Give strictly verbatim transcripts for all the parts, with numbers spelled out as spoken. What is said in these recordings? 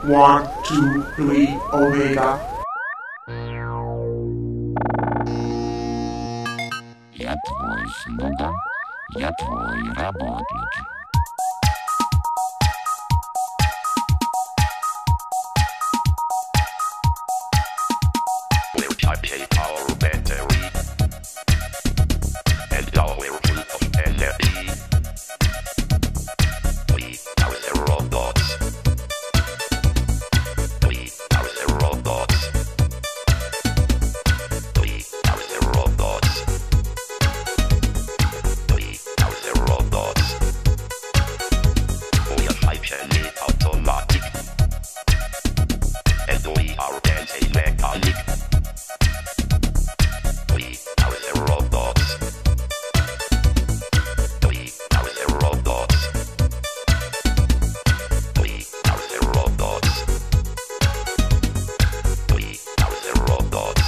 one two three omega. Я твой слуга, я твой работник. We'll charge our battery, and all we're full of energy. We are the robots. We are the robots. We are the robots. We are the robots. We are hyperly automatic, and we are anti-mechanic. We are the robots. We are the robots. We are the robots. We are the robots.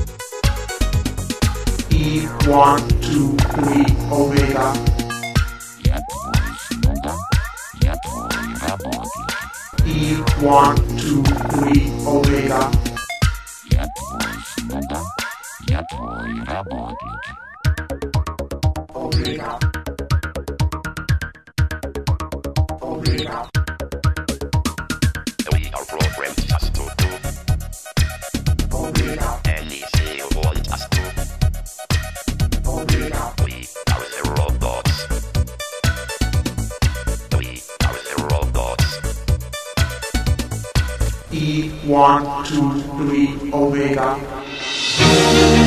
E one two three omega. Я твой слуга, я твой работник. E one two three omega. Я твой слуга, я твой работник. Omega. Omega. We are programmed just to do Omega. anything you want us to. Omega. We are the robots. We are the robots. E one two three omega.